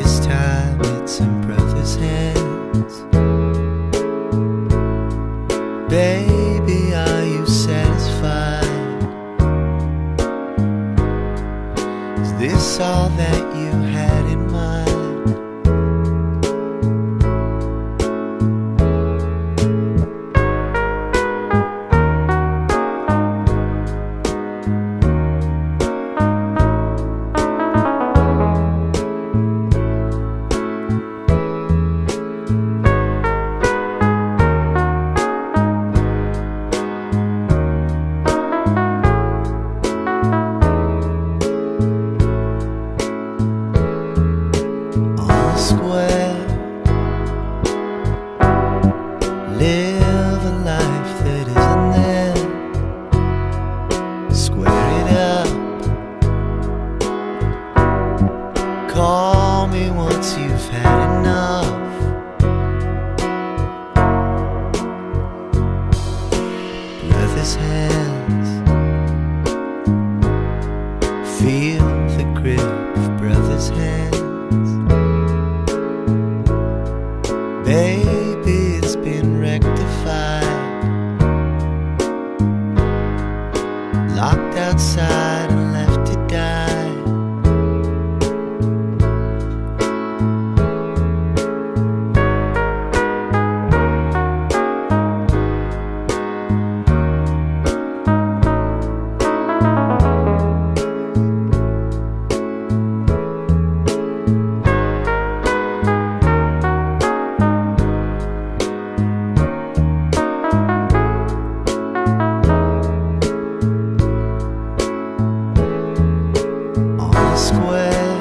This time it's in brother's hands. Baby, are you satisfied? Is this all that you had in mind? Square, live a life that isn't there. Square it up. Call me once you've had enough. Brother's hands, feel the grip of brother's hands. Baby, it's been rectified. Locked outside and left to die. Square,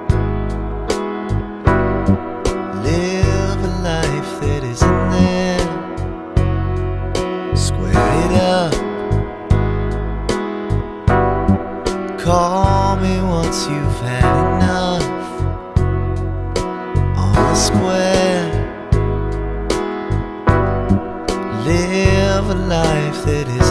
live a life that isn't there. Square it up. Call me once you've had enough. On the square, live a life that isn't